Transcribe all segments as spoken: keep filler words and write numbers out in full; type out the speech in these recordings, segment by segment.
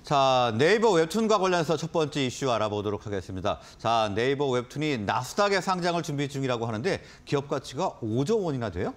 자, 네이버 웹툰과 관련해서 첫 번째 이슈 알아보도록 하겠습니다. 자, 네이버 웹툰이 나스닥에 상장을 준비 중이라고 하는데 기업 가치가 오조 원이나 돼요?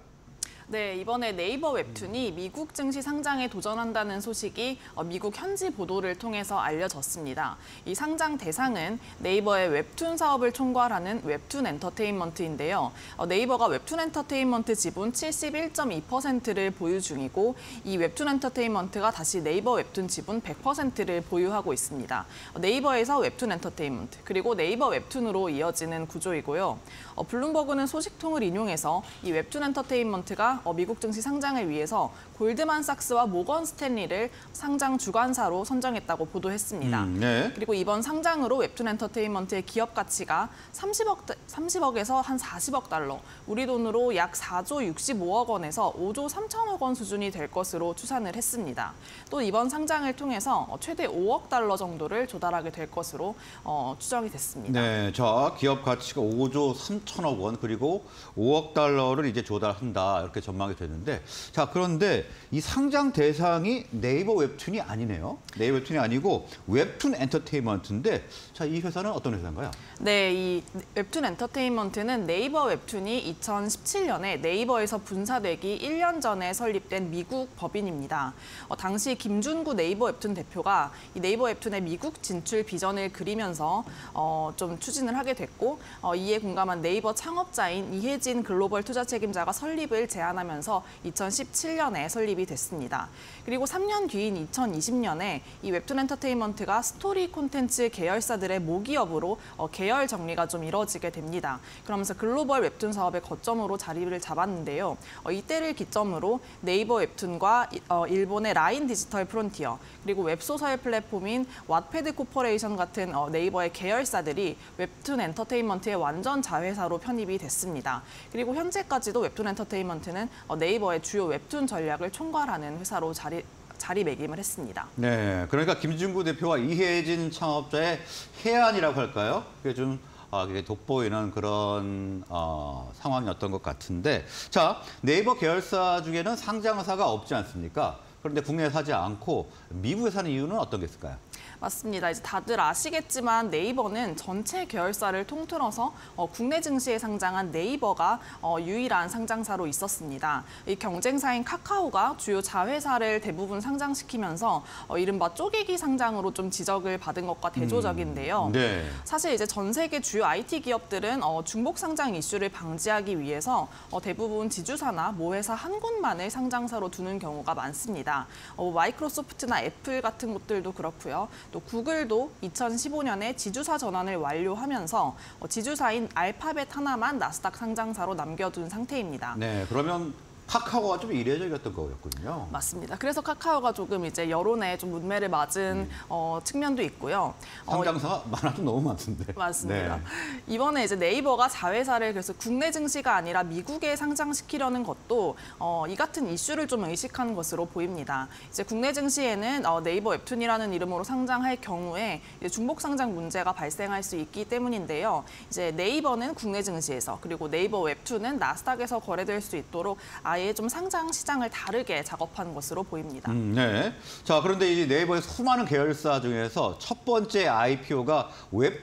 네, 이번에 네이버 웹툰이 미국 증시 상장에 도전한다는 소식이 미국 현지 보도를 통해서 알려졌습니다. 이 상장 대상은 네이버의 웹툰 사업을 총괄하는 웹툰 엔터테인먼트인데요. 네이버가 웹툰 엔터테인먼트 지분 칠십일 점 이 퍼센트를 보유 중이고 이 웹툰 엔터테인먼트가 다시 네이버 웹툰 지분 백 퍼센트를 보유하고 있습니다. 네이버에서 웹툰 엔터테인먼트, 그리고 네이버 웹툰으로 이어지는 구조이고요. 블룸버그는 소식통을 인용해서 이 웹툰 엔터테인먼트가 미국 증시 상장을 위해서 골드만삭스와 모건 스탠리를 상장 주관사로 선정했다고 보도했습니다. 음, 네. 그리고 이번 상장으로 웹툰 엔터테인먼트의 기업 가치가 삼십억, 삼십억에서 한 사십억 달러, 우리 돈으로 약 사조 육십오억 원에서 오조 삼천억 원 수준이 될 것으로 추산을 했습니다. 또 이번 상장을 통해서 최대 오억 달러 정도를 조달하게 될 것으로 어, 추정이 됐습니다. 네, 자, 기업 가치가 오조 삼천억 원 그리고 오억 달러를 이제 조달한다 이렇게 전망이 됐는데, 자, 그런데 이 상장 대상이 네이버 웹툰이 아니네요. 네이버 웹툰이 아니고 웹툰 엔터테인먼트인데, 자, 이 회사는 어떤 회사인가요? 네, 이 웹툰 엔터테인먼트는 네이버 웹툰이 이천십칠 년에 네이버에서 분사되기 일 년 전에 설립된 미국 법인입니다. 어, 당시 김준구 네이버 웹툰 대표가 이 네이버 웹툰의 미국 진출 비전을 그리면서 어, 좀 추진을 하게 됐고, 어, 이에 공감한 네이버 창업자인 이혜진 글로벌 투자 책임자가 설립을 제안하면서 이천십칠 년에 설립이 됐습니다. 그리고 삼 년 뒤인 이천이십 년에 이 웹툰 엔터테인먼트가 스토리 콘텐츠 계열사들의 모기업으로 어, 계열 정리가 좀 이뤄지게 됩니다. 그러면서 글로벌 웹툰 사업의 거점으로 자리를 잡았는데요. 어, 이때를 기점으로 네이버 웹툰과 어, 일본의 라인 디지털 프론티어, 그리고 웹소설 플랫폼인 왓패드 코퍼레이션 같은 어, 네이버의 계열사들이 웹툰 엔터테인먼트의 완전 자회사로 편입이 됐습니다. 그리고 현재까지도 웹툰 엔터테인먼트는 어, 네이버의 주요 웹툰 전략을 총괄하는 회사로 자리 자리매김을 했습니다. 네, 그러니까 김준구 대표와 이혜진 창업자의 해안이라고 할까요? 그게 좀 아, 이게 돋보이는 그런 어, 상황이었던 것 같은데, 자, 네이버 계열사 중에는 상장사가 없지 않습니까? 그런데 국내에 사지 않고 미국에 사는 이유는 어떤 게 있을까요? 맞습니다. 이제 다들 아시겠지만 네이버는 전체 계열사를 통틀어서 어, 국내 증시에 상장한 네이버가 어, 유일한 상장사로 있었습니다. 이 경쟁사인 카카오가 주요 자회사를 대부분 상장시키면서 어, 이른바 쪼개기 상장으로 좀 지적을 받은 것과 대조적인데요. 음, 네. 사실 이제 전 세계 주요 아이티 기업들은 어, 중복 상장 이슈를 방지하기 위해서 어, 대부분 지주사나 모회사 한 곳만을 상장사로 두는 경우가 많습니다. 어, 마이크로소프트나 애플 같은 곳들도 그렇고요. 또 구글도 이천십오 년에 지주사 전환을 완료하면서 지주사인 알파벳 하나만 나스닥 상장사로 남겨둔 상태입니다. 네, 그러면 카카오가 좀 이례적이었던 거였군요. 맞습니다. 그래서 카카오가 조금 이제 여론에 좀 문매를 맞은 음. 어, 측면도 있고요. 상장사가 어, 많아도 너무 많던데. 맞습니다. 네. 이번에 이제 네이버가 자회사를 그래서 국내 증시가 아니라 미국에 상장시키려는 것도 어, 이 같은 이슈를 좀 의식한 것으로 보입니다. 이제 국내 증시에는 어, 네이버 웹툰이라는 이름으로 상장할 경우에 이제 중복 상장 문제가 발생할 수 있기 때문인데요. 이제 네이버는 국내 증시에서, 그리고 네이버 웹툰은 나스닥에서 거래될 수 있도록 아예 좀 상장 시장을 다르게 작업한 것으로 보입니다. 음, 네. 자, 그런데 이 네이버의 수많은 계열사 중에서 첫 번째 아이피오가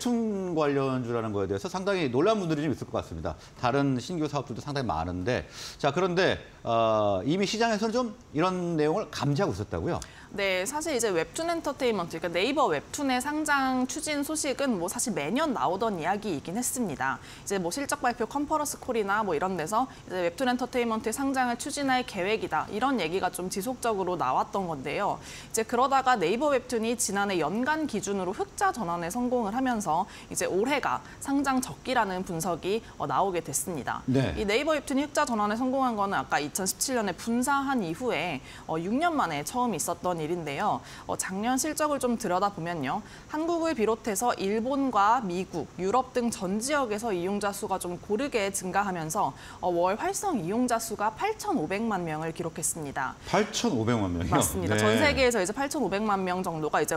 웹툰 관련주라는 거에 대해서 상당히 놀란 분들이 좀 있을 것 같습니다. 다른 신규 사업들도 상당히 많은데, 자, 그런데 어, 이미 시장에서는 좀 이런 내용을 감지하고 있었다고요? 네, 사실 이제 웹툰 엔터테인먼트, 그러니까 네이버 웹툰의 상장 추진 소식은 뭐 사실 매년 나오던 이야기이긴 했습니다. 이제 뭐 실적 발표 컨퍼런스 콜이나 뭐 이런 데서 이제 웹툰 엔터테인먼트의 상장을 추진할 계획이다, 이런 얘기가 좀 지속적으로 나왔던 건데요. 이제 그러다가 네이버 웹툰이 지난해 연간 기준으로 흑자 전환에 성공을 하면서 이제 올해가 상장 적기라는 분석이 어, 나오게 됐습니다. 네. 이 네이버 웹툰이 흑자 전환에 성공한 거는 아까 이천십칠 년에 분사한 이후에 어, 육 년 만에 처음 있었던 일인데요. 어, 작년 실적을 좀 들여다보면요. 한국을 비롯해서 일본과 미국, 유럽 등 전 지역에서 이용자 수가 좀 고르게 증가하면서 어, 월 활성 이용자 수가 팔천오백만 명을 기록했습니다. 팔천오백만 명이요? 맞습니다. 네. 전 세계에서 이제 팔천오백만 명 정도가 이제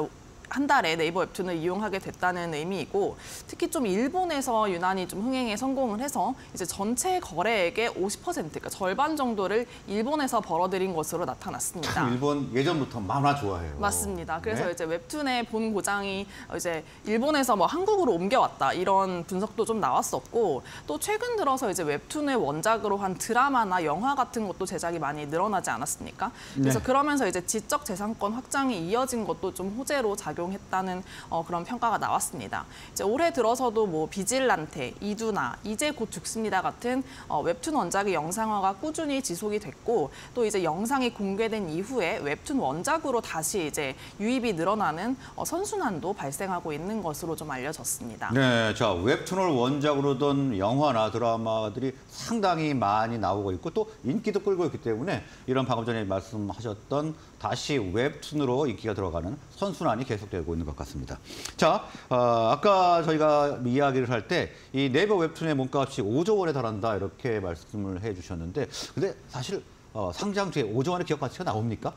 한 달에 네이버 웹툰을 이용하게 됐다는 의미이고 특히 좀 일본에서 유난히 좀 흥행에 성공을 해서 이제 전체 거래액의 오십 퍼센트, 그러니까 절반 정도를 일본에서 벌어들인 것으로 나타났습니다. 참 일본 예전부터 만화 좋아해요. 맞습니다. 그래서 네? 이제 웹툰의 본 고장이 이제 일본에서 뭐 한국으로 옮겨왔다 이런 분석도 좀 나왔었고 또 최근 들어서 이제 웹툰을 원작으로 한 드라마나 영화 같은 것도 제작이 많이 늘어나지 않았습니까? 그래서 네. 그러면서 이제 지적 재산권 확장이 이어진 것도 좀 호재로 작용했다는 어, 그런 평가가 나왔습니다. 이제 올해 들어서도 뭐 비질란테, 이두나, 이제 곧 죽습니다 같은 어, 웹툰 원작의 영상화가 꾸준히 지속이 됐고 또 이제 영상이 공개된 이후에 웹툰 원작으로 다시 이제 유입이 늘어나는 어, 선순환도 발생하고 있는 것으로 좀 알려졌습니다. 네, 자 웹툰을 원작으로 둔 영화나 드라마들이 상당히 많이 나오고 있고 또 인기도 끌고 있기 때문에 이런 방금 전에 말씀하셨던 다시 웹툰으로 인기가 들어가는 선순환이 계속되고 있는 것 같습니다. 자, 어, 아까 저희가 이야기를 할 때 이 네이버 웹툰의 몸값이 오조 원에 달한다 이렇게 말씀을 해주셨는데 근데 사실 어, 상장 뒤에 오조 원의 기업 가치가 나옵니까?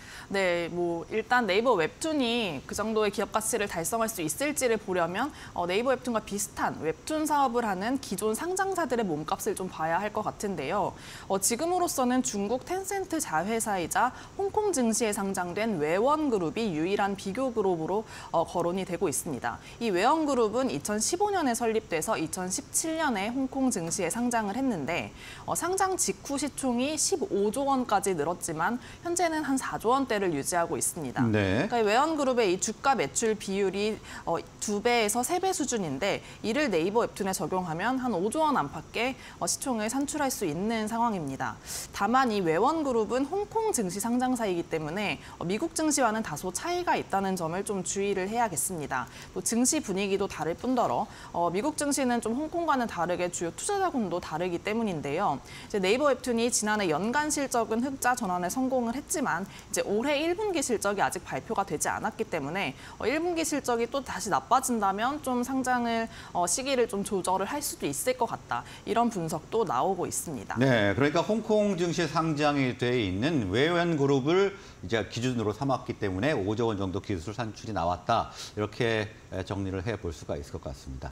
네, 뭐 일단 네이버 웹툰이 그 정도의 기업 가치를 달성할 수 있을지를 보려면 어, 네이버 웹툰과 비슷한 웹툰 사업을 하는 기존 상장사들의 몸값을 좀 봐야 할 것 같은데요. 어, 지금으로서는 중국 텐센트 자회사이자 홍콩 증시에 상장된 외원그룹이 유일한 비교 그룹으로 어, 거론이 되고 있습니다. 이 외원그룹은 이천십오 년에 설립돼서 이천십칠 년에 홍콩 증시에 상장을 했는데 어, 상장 직후 시총이 십오조 원까지 늘었지만 현재는 한 사조 원대를 유지하고 있습니다. 네. 그러니까 외원그룹의 이 주가 매출 비율이 어, 두 배에서 세 배 수준인데 이를 네이버 웹툰에 적용하면 한 오조 원 안팎의 어, 시총을 산출할 수 있는 상황입니다. 다만 이 외원그룹은 홍콩 증시 상장사이기 때문에 어, 미국 증시와는 다소 차이가 있다는 점을 좀 주의를 해야겠습니다. 또 증시 분위기도 다를 뿐더러 어, 미국 증시는 좀 홍콩과는 다르게 주요 투자 자금도 다르기 때문인데요. 이제 네이버 웹툰이 지난해 연간 실적은 흑자 전환에 성공을 했지만 이제 올해 일 분기 실적이 아직 발표가 되지 않았기 때문에 어, 일 분기 실적이 또 다시 나빠진다면 좀 상장을 어, 시기를 좀 조절을 할 수도 있을 것 같다. 이런 분석도 나오고 있습니다. 네, 그러니까 홍콩 증시에 상장이 돼 있는 외연 그룹을 이제 기준으로 삼았기 때문에 오조 원 정도 기술 산출이 나왔다. 이렇게 정리를 해볼 수가 있을 것 같습니다.